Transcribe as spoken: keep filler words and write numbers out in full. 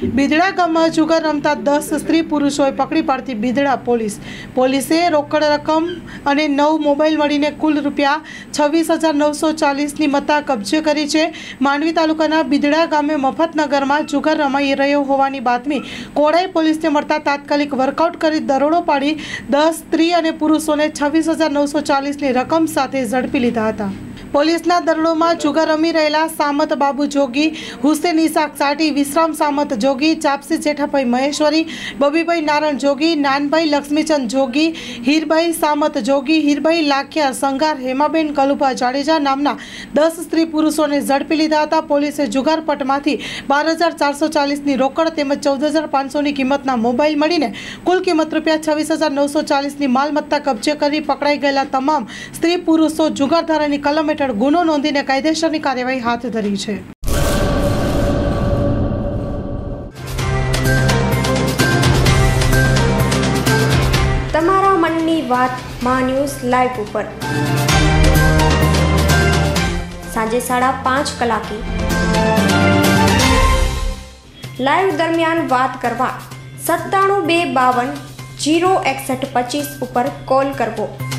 બિદડા ગામમાં જુગાર રમતા દસ સ્ત્રી પુરુષોએ પકડી પાડતી બિદડા પોલીસ પોલીસે રોકડ રકમ અને નવ મોબાઈલ મળીને કુલ રૂપિયા છવ્વીસ હજાર નવસો ચાલીસની મત્તા કબજે કરી છે। માંડવી તાલુકાના બિદડા ગામે મફતનગરમાં જુગાર રમાઈ રહ્યો હોવાની બાતમી કોડાઈ પોલીસને મળતા તાત્કાલિક વર્કઆઉટ કરી દરોડો પાડી દસ સ્ત્રી અને પુરુષોને છવ્વીસ હજાર નવસો ચાલીસની રકમ સાથે ઝડપી લીધા હતા। પોલીસના દરોડોમાં જુગાર રમી રહેલા સામત બાબુ જોગી, હુસેન ઇસાક સાટી, વિશ્રામ સામત જોગી, ચાપસી જેઠાભાઈ મહેશ્વરી, બબીભાઈ નારણ જોગી, નાનભાઈ લક્ષ્મીચંદ જોગી, હીરભાઈ સામત જોગી, હીરભાઈ લાખિયા સંગાર, હેમાબેન કલુભા જાડેજા નામના દસ સ્ત્રી પુરુષોને ઝડપી લીધા હતા। પોલીસે જુગારપટમાંથી બાર હજાર ચારસો ચાલીસની રોકડ તેમજ ચૌદ હજાર પાંચસોની કિંમતના મોબાઈલ મળીને કુલ કિંમત રૂપિયા છવ્વીસ હજાર નવસો ચાલીસની માલમત્તા કબજે કરી પકડાઈ ગયેલા તમામ સ્ત્રી પુરુષો જુગારધારાની કલમ હેઠળ ગુનો નોંધીને કાયદેસરની કાર્યવાહી હાથ ધરી છે। તમારા મનની વાત માં ન્યૂઝ લાઈવ ઉપર સાંજે સાડા પાંચ કલાકે લાઈવ દરમિયાન વાત કરવા સત્તાણું બે બાવન જીરો એકસઠ પચીસ ઉપર કોલ કરવો।